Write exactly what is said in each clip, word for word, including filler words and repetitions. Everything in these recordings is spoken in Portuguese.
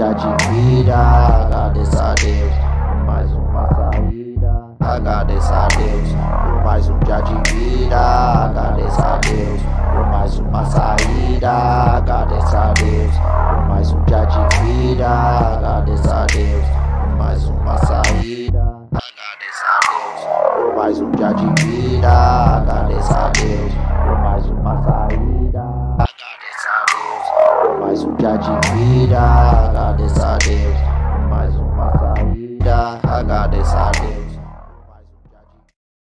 dia de vida, agradeça a Deus por mais uma saída. Agradeça a Deus por mais um dia de vida, agradeça a Deus por mais uma saída. Agradeça a Deus por mais um dia de vida, agradeça a Deus por mais uma saída. Agradeça a Deus por mais um dia de vida, agradeça a Deus por mais uma saída. Agradeça a Deus por mais um dia de vida, agradeça a Deus por mais uma saída. Agradeça a Deus por mais um dia de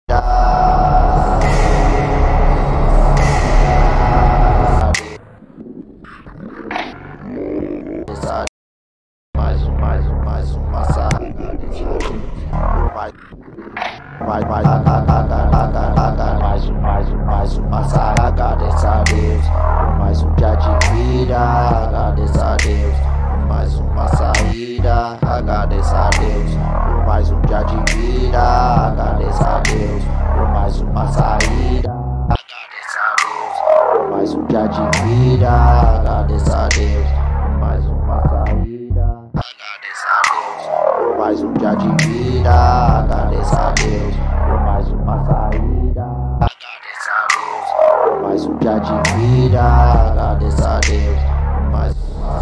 vida. Mais um, mais um, mais uma saída. Mais, mais, mais, mais um, mais um, mais uma saída. Agradeça a Deus por mais um dia de vida, agradeça a Deus por mais uma saída. Agradeça a Deus por mais um dia de vida, agradeça a Deus por mais uma saída. Agradeça a Deus por mais um dia de vida, agradeça a Deus por mais uma saída. Agradeça a Deus por mais um dia de vida, agradeça a Deus por mais uma saída. Agradeça a Deus por mais um dia de vida, agradeça a Deus por mais uma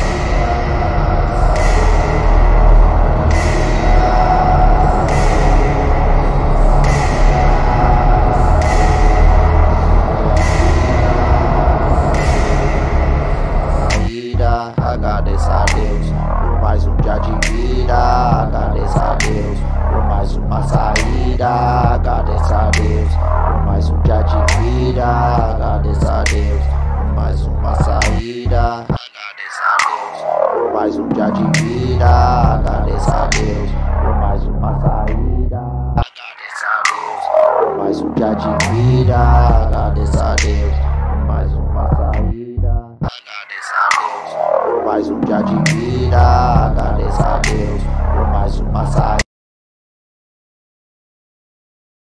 saída. Agradeça a Deus por mais um dia de vida, agradeça a Deus por mais uma saída. Agradeça a Deus por mais um dia de vida, agradeça a Deus por mais uma saída. Agradeça a Deus por mais um dia de vida, agradeça a Deus por mais uma saída. Agradeça a Deus por mais um dia de vida, agradeça a Deus por mais uma saída. Agradeça a Deus por mais um dia de vida, agradeça a Deus por mais uma saída.